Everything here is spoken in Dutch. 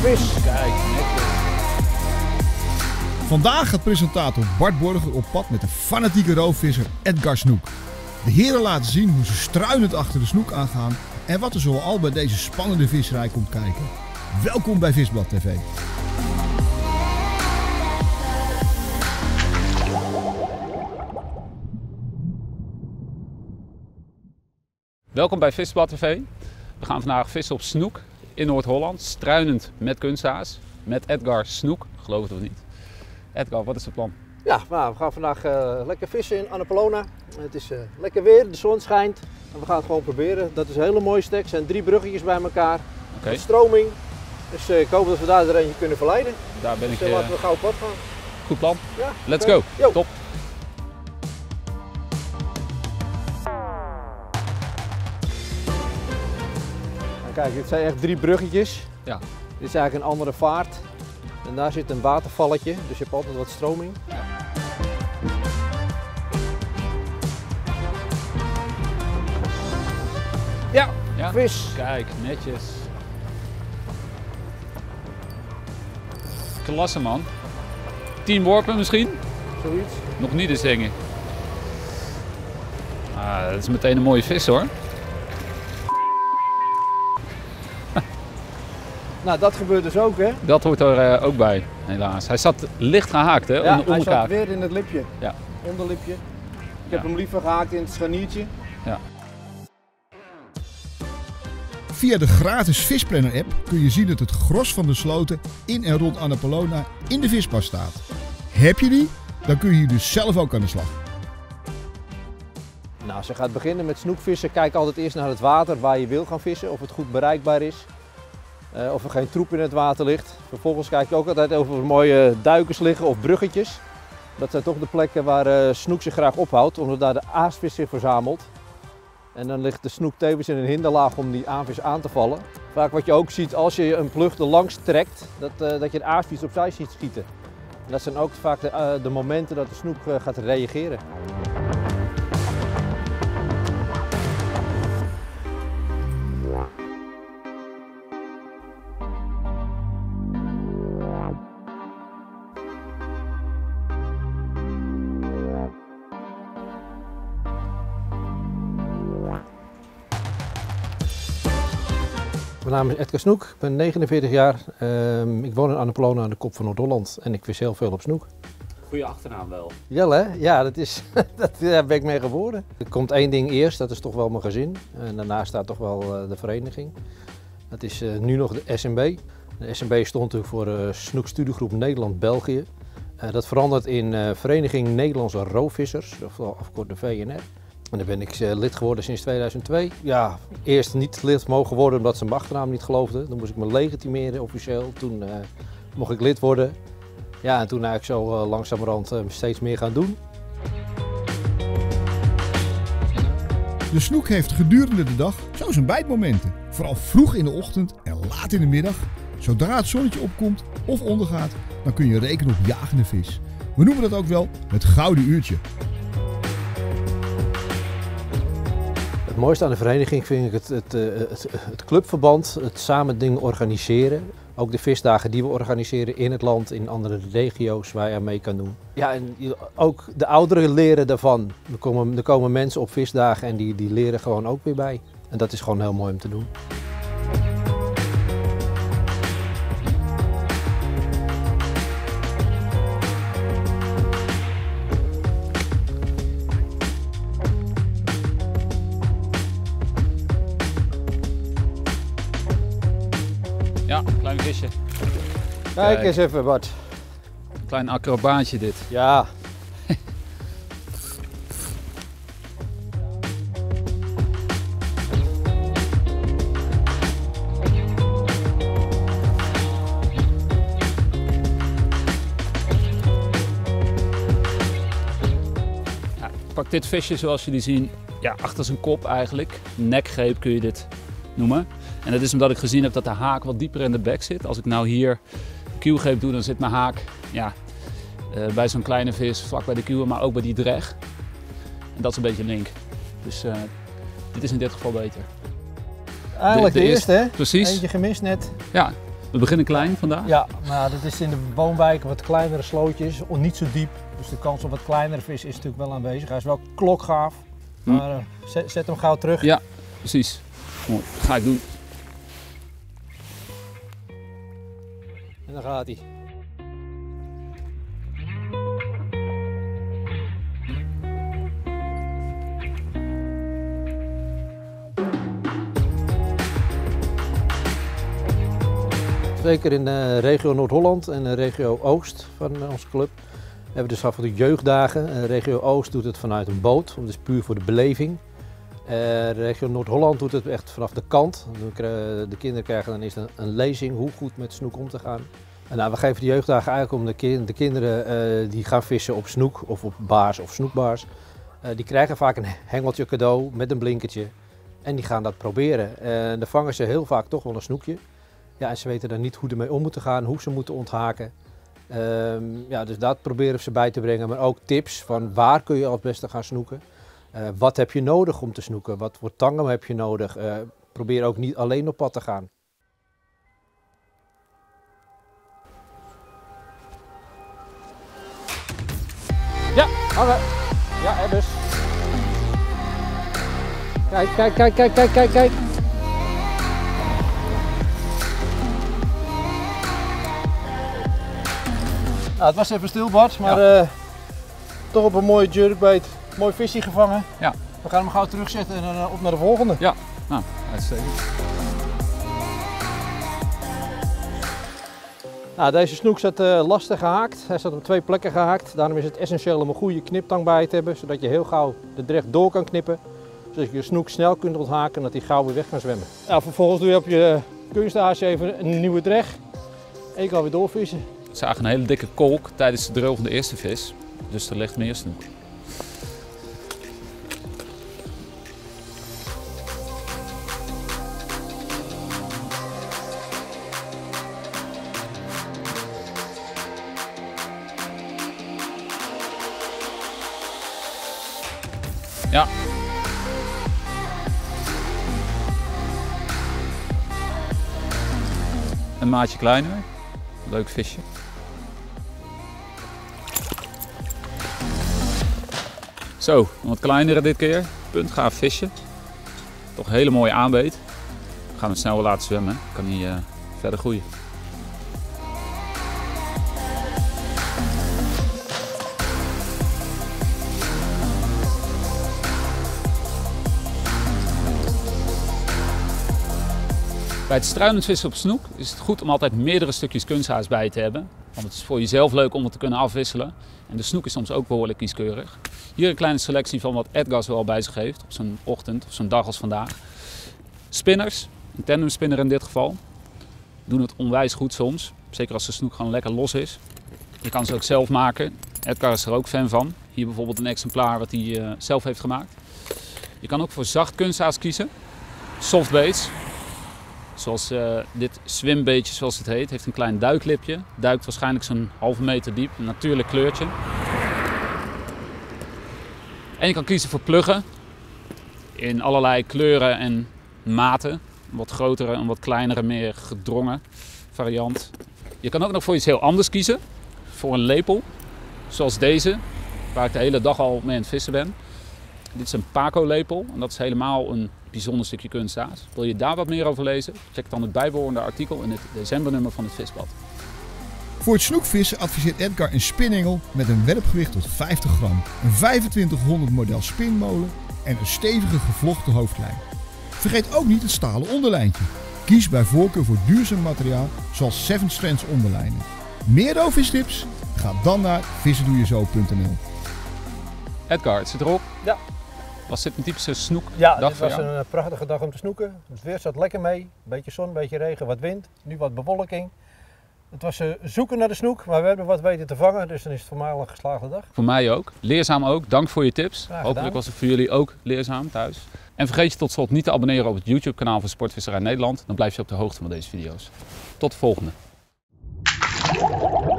vis. Kijk, netjes. Vandaag gaat presentator Bart Borger op pad met de fanatieke roofvisser Edgar Snoek. De heren laten zien hoe ze struinend achter de snoek aangaan en wat er zoal bij deze spannende visserij komt kijken. Welkom bij Visblad TV. Welkom bij Visblad TV. We gaan vandaag vissen op snoek in Noord-Holland, struinend met kunsthaas, met Edgar Snoek, geloof het of niet. Edgar, wat is het plan? Ja, nou, we gaan vandaag lekker vissen in Annapolona. Het is lekker weer, de zon schijnt en we gaan het gewoon proberen. Dat is een hele mooie stek, er zijn 3 bruggetjes bij elkaar, Oké. stroming. Dus ik hoop dat we daar er eentje kunnen verleiden. Daar ben ik. Dus laten we gauw op pad gaan. Goed plan. Ja, Let's oké. go. Yo. Top. Nou, kijk, dit zijn echt 3 bruggetjes. Ja. Dit is eigenlijk een andere vaart. En daar zit een watervalletje, dus je hebt altijd wat stroming. Ja, Ja. vis. Kijk, netjes. Klasse man. 10 worpen misschien? Zoiets. Nog niet eens dingen. Ah, dat is meteen een mooie vis hoor. Nou, dat gebeurt dus ook, hè? Dat hoort er ook bij, helaas. Hij zat licht gehaakt hè, Ja, onder hij zat elkaar. weer in het lipje. Ja. Onderlipje. Ik heb Ja. hem liever gehaakt in het scharniertje. Ja. Via de gratis Visplanner app kun je zien dat het gros van de sloten in en rond Annapolona in de vispas staat. Heb je die? Dan kun je hier dus zelf ook aan de slag. Nou, als je gaat beginnen met snoekvissen, kijk altijd eerst naar het water waar je wil gaan vissen. Of het goed bereikbaar is. Of er geen troep in het water ligt. Vervolgens kijk je ook altijd of er mooie duikers liggen of bruggetjes. Dat zijn toch de plekken waar snoek zich graag ophoudt, omdat daar de aasvis zich verzamelt. En dan ligt de snoek tevens in een hinderlaag om die aasvis aan te vallen. Vaak wat je ook ziet als je een plug er langs trekt, dat je de aasvis opzij ziet schieten. En dat zijn ook vaak de momenten dat de snoek gaat reageren. Mijn naam is Edgar Snoek, ik ben 49 jaar. Ik woon in Annapolona aan de kop van Noord-Holland en ik vis heel veel op snoek. Goeie achternaam wel. Jelle, hè? Ja, daar ben ik mee geboren. Er komt 1 ding eerst, dat is toch wel mijn gezin. En daarnaast staat toch wel de vereniging. Dat is nu nog de SNB. De SNB stond natuurlijk voor Snoekstudiegroep Nederland-België. Dat verandert in Vereniging Nederlandse Roofvissers, ofwel afgekort de VNR. En daar ben ik lid geworden sinds 2002. Ja, eerst niet lid mogen worden omdat ze mijn achternaam niet geloofden. Dan moest ik me legitimeren officieel. Toen mocht ik lid worden. Ja, en toen eigenlijk zo langzamerhand steeds meer gaan doen. De snoek heeft gedurende de dag zo zijn bijtmomenten. Vooral vroeg in de ochtend en laat in de middag. Zodra het zonnetje opkomt of ondergaat, dan kun je rekenen op jagende vis. We noemen dat ook wel het gouden uurtje. Het mooiste aan de vereniging vind ik het clubverband, het samen dingen organiseren. Ook de visdagen die we organiseren in het land, in andere regio's waar je aan mee kan doen. Ja, en ook de ouderen leren daarvan. Er komen mensen op visdagen en die leren gewoon ook weer bij. En dat is gewoon heel mooi om te doen. Ja, klein visje. Kijk eens even, Bart. Klein acrobaatje dit. Ja. Pak dit visje zoals jullie zien, ja, achter zijn kop eigenlijk. Nekgreep kun je dit noemen. En dat is omdat ik gezien heb dat de haak wat dieper in de bek zit. Als ik nou hier kielgreep doe, dan zit mijn haak ja, bij zo'n kleine vis, vlak bij de kiel, maar ook bij die dreg. En dat is een beetje link. Dus dit is in dit geval beter. Eigenlijk de eerste, hè? Precies. Eentje gemist net. Ja, We beginnen klein vandaag. Ja, nou, dit is in de woonwijken wat kleinere slootjes, niet zo diep. Dus de kans op wat kleinere vis is natuurlijk wel aanwezig. Hij is wel klokgaaf, maar zet hem gauw terug. Ja, precies. Mooi, dat ga ik doen. En dan gaat hij. Zeker in de regio Noord-Holland en de regio Oost van onze club hebben we dus af en toe jeugddagen. Regio Oost doet het vanuit een boot, dus puur voor de beleving. Regio Noord-Holland doet het echt vanaf de kant. De kinderen krijgen dan eerst een lezing hoe goed met snoek om te gaan. En nou, we geven de jeugddagen eigenlijk om de kinderen die gaan vissen op snoek of op baars of snoekbaars. Die krijgen vaak een hengeltje cadeau met een blinkertje en die gaan dat proberen. En dan vangen ze heel vaak toch wel een snoekje. Ja, en ze weten dan niet hoe ermee om moeten gaan, hoe ze moeten onthaken. Ja, dus dat proberen we ze bij te brengen, maar ook tips van waar kun je als beste gaan snoeken. Wat heb je nodig om te snoeken? Wat voor tangem heb je nodig? Probeer ook niet alleen op pad te gaan. Ja, hangen. Ja, dus. Kijk, kijk, kijk, kijk, kijk, kijk, kijk. Nou, het was even stil, Bart, maar ja. Toch op een mooie jerkbait, mooi visje gevangen. Ja. We gaan hem gauw terugzetten en dan op naar de volgende. Ja, nou, uitstekend. Nou, deze snoek zat lastig gehaakt. Hij zat op 2 plekken gehaakt. Daarom is het essentieel om een goede kniptang bij te hebben, zodat je heel gauw de drecht door kan knippen. Zodat je je snoek snel kunt onthaken en dat hij gauw weer weg kan zwemmen. Nou, vervolgens doe je op je kunsthaasje even een nieuwe drecht. En je kan weer doorvissen. We zagen een hele dikke kolk tijdens de drill van de eerste vis, dus er ligt meer snoek. Ja. Een maatje kleiner. Leuk visje. Zo, een wat kleinere dit keer. Puntgaaf visje. Toch een hele mooie aanbeet. We gaan hem snel weer laten zwemmen. Kan hij verder groeien. Bij het struinend vissen op snoek is het goed om altijd meerdere stukjes kunsthaas bij te hebben. Want het is voor jezelf leuk om het te kunnen afwisselen. En de snoek is soms ook behoorlijk kieskeurig. Hier een kleine selectie van wat Edgar zo al bij zich heeft op zo'n ochtend of zo'n dag als vandaag. Spinners, een tandemspinner in dit geval, doen het onwijs goed soms. Zeker als de snoek gewoon lekker los is. Je kan ze ook zelf maken. Edgar is er ook fan van. Hier bijvoorbeeld een exemplaar wat hij zelf heeft gemaakt. Je kan ook voor zacht kunsthaas kiezen. Softbaits. Zoals dit zwimbeetje, zoals het heet, heeft een klein duiklipje. Duikt waarschijnlijk zo'n halve meter diep, een natuurlijk kleurtje. En je kan kiezen voor pluggen in allerlei kleuren en maten. Een wat grotere, een wat kleinere, meer gedrongen variant. Je kan ook nog voor iets heel anders kiezen. Voor een lepel, zoals deze, waar ik de hele dag al mee aan het vissen ben. Dit is een Paco lepel en dat is helemaal een bijzonder stukje kunsthaas. Wil je daar wat meer over lezen? Check dan het bijbehorende artikel in het decembernummer van het Visblad. Voor het snoekvissen adviseert Edgar een spinengel met een werpgewicht tot 50 gram, een 2500 model spinmolen en een stevige gevlochten hoofdlijn. Vergeet ook niet het stalen onderlijntje. Kies bij voorkeur voor duurzaam materiaal zoals 7 Strands onderlijnen. Meer doofvistips? Ga dan naar vissendoejezo.nl. Edgar, het zit erop. Ja. Was dit een typische snoekdag Ja, dit voor was jou? een prachtige dag om te snoeken. Het weer zat lekker mee. Een beetje zon, een beetje regen, wat wind. Nu wat bewolking. Het was zoeken naar de snoek, maar we hebben wat weten te vangen. Dus dan is het voor mij al een geslaagde dag. Voor mij ook. Leerzaam ook. Dank voor je tips. Graag gedaan. Hopelijk was het voor jullie ook leerzaam thuis. En vergeet je tot slot niet te abonneren op het YouTube kanaal van Sportvisserij Nederland. Dan blijf je op de hoogte van deze video's. Tot de volgende.